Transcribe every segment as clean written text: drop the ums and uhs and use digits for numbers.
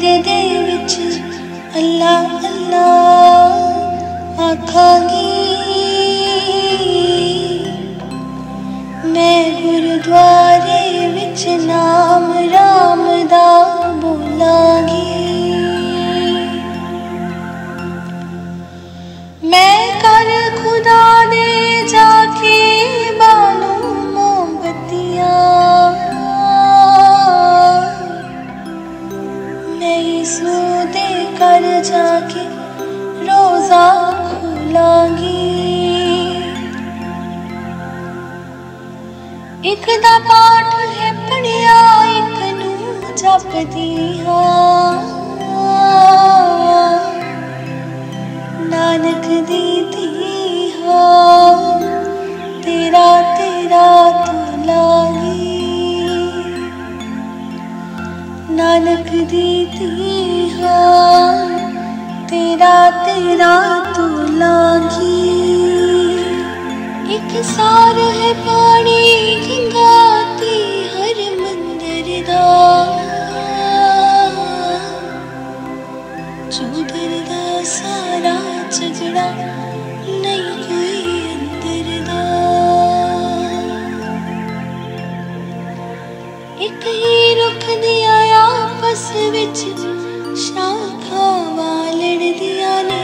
दे विच अल्लाह अल्लाह आखांगी। मैं गुरुद्वारे विच नाम राम दा बोलांगी। मैं कर खुदा दे जाके बालू मोमबत्तियां। मैं यीशु दे कर जाके रोजा खोलांगी। एक दा पाठ है पढ़िया एक नू जपदी हां। नानक दी थी हां तेरा तेरा तो लागी। नानक दी थी हां तेरा तेरा तो लागी। एक सार है पानी गंगाती हर मंदिर दा। चौधर दा सारा झगड़ा नहीं कोई अंदर दा। एक ही रुख दिया आपस विच शाखा वालड़ दिया ने।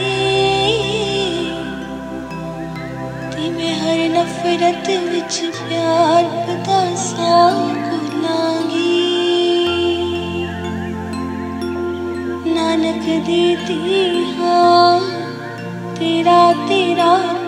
ते मैं हर नफरत विच प्यार पतासा घोलांगी। नानक दी थी हां तेरा तेरा